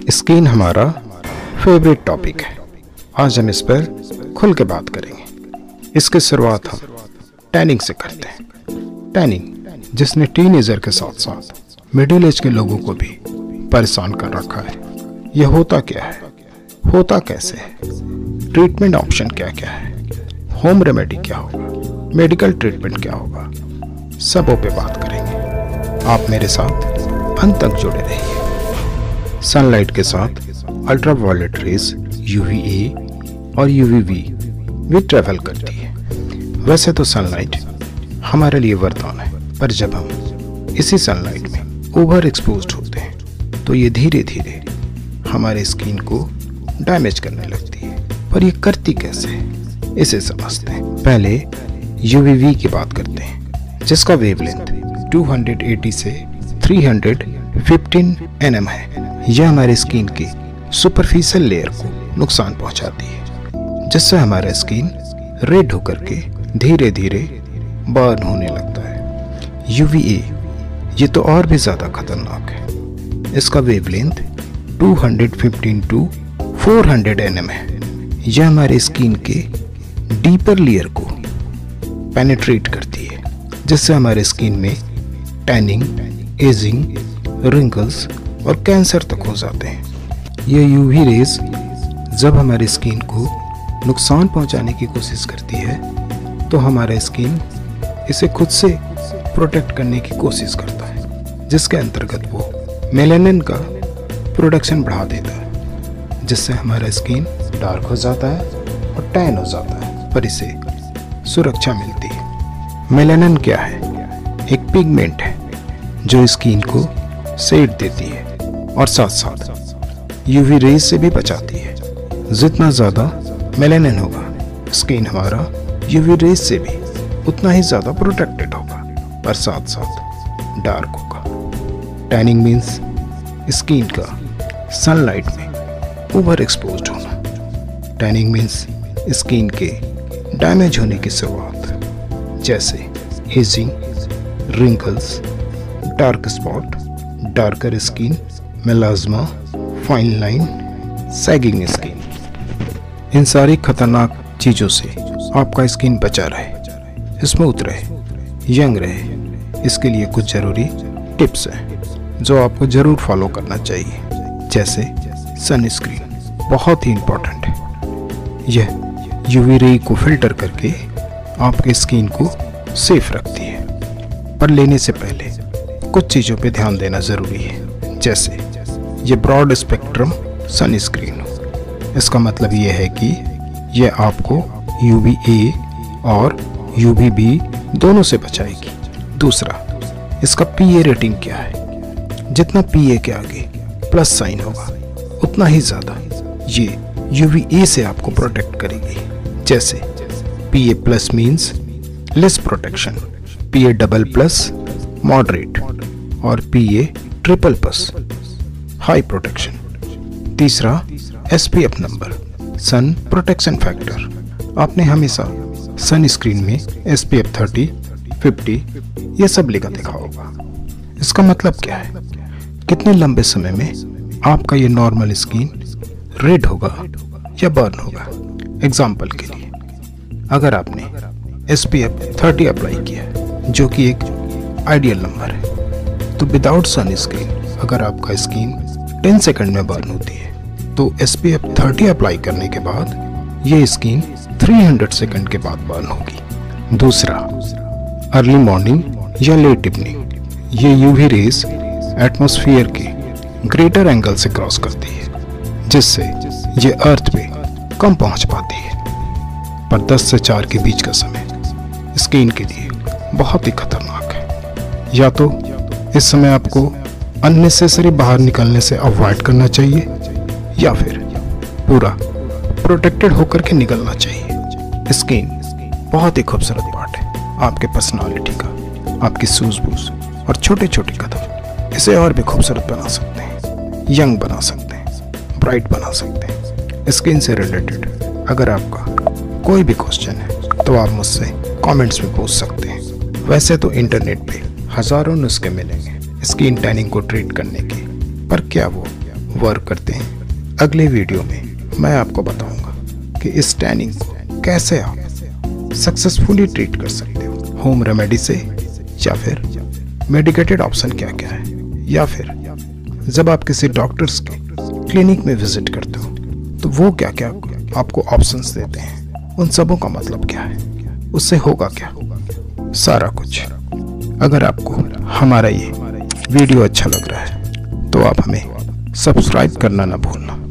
Skin हमारा favourite topic है। आज हम इस पर खुल के बात करेंगे। इसकी शुरुआत हम टैनिंग से करते हैं। टैनिंग जिसने टीनेजर के साथ साथ मिडिल एज के लोगों को भी परेशान कर रखा है। यह होता क्या है, होता कैसे है, ट्रीटमेंट ऑप्शन क्या क्या है, होम रेमेडी क्या होगा, मेडिकल ट्रीटमेंट क्या होगा, सबों पे बात करेंगे। आप मेरे साथ अंत तक जुड़े रहिए। सनलाइट के साथ अल्ट्रावायलेट रेज UVA और UVB भी ट्रैवल करती है। वैसे तो सनलाइट हमारे लिए वरदान है, पर जब हम इसी सनलाइट में ओवर एक्सपोज्ड होते हैं तो ये धीरे धीरे हमारे स्किन को डैमेज करने लगती है। पर ये करती कैसे है, इसे समझते हैं। पहले UVB की बात करते हैं, जिसका वेवलेंथ 280 से 315 nm है। यह हमारे स्किन की सुपरफिशियल लेयर को नुकसान पहुंचाती है, जिससे हमारा स्किन रेड होकर के धीरे धीरे बर्न होने लगता है। UVA ये तो और भी ज़्यादा खतरनाक है। इसका वेवलेंथ 215 to 400 nm है। यह हमारे स्किन के डीपर लेयर को पेनिट्रेट करती है, जिससे हमारे स्किन में टैनिंग, एजिंग, रिंकल्स और कैंसर तक हो जाते हैं। ये UV रेज जब हमारी स्किन को नुकसान पहुंचाने की कोशिश करती है तो हमारा स्किन इसे खुद से प्रोटेक्ट करने की कोशिश करता है, जिसके अंतर्गत वो मेलानिन का प्रोडक्शन बढ़ा देता है, जिससे हमारा स्किन डार्क हो जाता है और टैन हो जाता है, पर इसे सुरक्षा मिलती है। मेलानिन क्या है? एक पिगमेंट है जो स्किन को शेड देती है और साथ साथ UV रेज से भी बचाती है। जितना ज़्यादा मेलानिन होगा, स्किन हमारा UV रेज से भी उतना ही ज़्यादा प्रोटेक्टेड होगा, पर साथ साथ डार्क होगा। टैनिंग मीन्स स्किन का सनलाइट में ओवर एक्सपोज्ड होना। टैनिंग मीन्स स्किन के डैमेज होने की शुरुआत, जैसे ageing, wrinkles, dark spot, darker skin, melasma, fine line, sagging skin. इन सारी खतरनाक चीज़ों से आपका स्किन बचा रहे, स्मूथ रहे, यंग रहे, इसके लिए कुछ ज़रूरी टिप्स हैं जो आपको ज़रूर फॉलो करना चाहिए। जैसे सनस्क्रीन बहुत ही इम्पोर्टेंट है। यह UV रे को फिल्टर करके आपके स्किन को सेफ रखती है, पर लेने से पहले कुछ चीज़ों पे ध्यान देना ज़रूरी है। जैसे ये ब्रॉड स्पेक्ट्रम सनस्क्रीन हो। इसका मतलब ये है कि यह आपको UVA और UVB दोनों से बचाएगी। दूसरा, इसका PA रेटिंग क्या है? जितना PA के आगे प्लस साइन होगा उतना ही ज़्यादा ये UVA से आपको प्रोटेक्ट करेगी। जैसे PA plus means less protection, PA double plus moderate और PA triple plus high protection. तीसरा, SPF number, sun protection factor. आपने हमेशा सन स्क्रीन में SPF 30, 50 ये सब लिखा देखा होगा। इसका मतलब क्या है? कितने लंबे समय में आपका ये नॉर्मल स्किन रेड होगा या बर्न होगा। एग्जाम्पल के लिए, अगर आपने SPF 30 अप्लाई किया है, जो कि एक आइडियल नंबर है, तो विदाउट सन स्क्रीन अगर आपका स्किन 10 सेकंड में बर्न होती है, तो SPF 30 अप्लाई करने के बाद ये स्किन 300 सेकंड के बाद बर्न होगी। दूसरा, अर्ली मॉर्निंग या लेट इवनिंग। ये UV रेज एटमॉस्फेयर के ग्रेटर एंगल से क्रॉस करती है, जिससे ये अर्थ पे कम पहुंच पाती है। पर 10 से 4 के बीच का समय स्किन के लिए बहुत ही खतरनाक है। या तो इस समय आपको अननेसेसरी बाहर निकलने से अवॉइड करना चाहिए, या फिर पूरा प्रोटेक्टेड होकर के निकलना चाहिए। स्किन बहुत ही खूबसूरत पार्ट है आपके पर्सनालिटी का। आपकी सूझबूझ और छोटे छोटे कदम इसे और भी खूबसूरत बना सकते हैं, यंग बना सकते हैं, ब्राइट बना सकते हैं। स्किन से रिलेटेड अगर आपका कोई भी क्वेश्चन है तो आप मुझसे कमेंट्स में पूछ सकते हैं। वैसे तो इंटरनेट पे हज़ारों नुस्खे मिलेंगे स्किन टैनिंग को ट्रीट करने के, पर क्या वो वर्क करते हैं। अगले वीडियो में मैं आपको बताऊंगा कि इस टैनिंग को कैसे आप सक्सेसफुली ट्रीट कर सकते हो, होम रेमेडी से या फिर मेडिकेटेड ऑप्शन क्या क्या है, या फिर जब आप किसी डॉक्टर्स के क्लिनिक में विजिट करते हो तो वो क्या क्या आपको ऑप्शंस देते हैं, उन सबों का मतलब क्या है, उससे होगा क्या, सारा कुछ। अगर आपको हमारा ये वीडियो अच्छा लग रहा है तो आप हमें सब्सक्राइब करना ना भूलना।